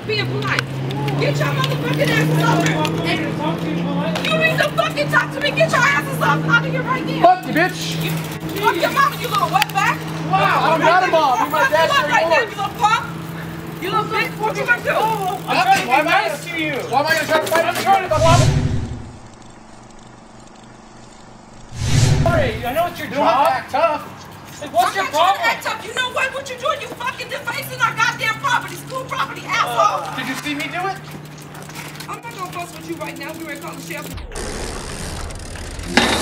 being polite. Get your motherfucking asses over. You need to fucking talk to me. Get your asses up out of here right now. Fuck you, bitch. Fuck your mama, you little wetback. Wow, I'm not a mom. You my dad's right now, yours. you little punk. You little bitch. What you gonna do? I'm trying to be nice to you. Why am I gonna try to fight you? I'm trying to Sorry, I know what you're doing. Act tough. Like, what's your problem? Act tough. You know what? What you doing? You fucking defacing our goddamn property, school property, asshole. Did you see me do it? I'm not gonna fuss with you right now. We're gonna call the sheriff.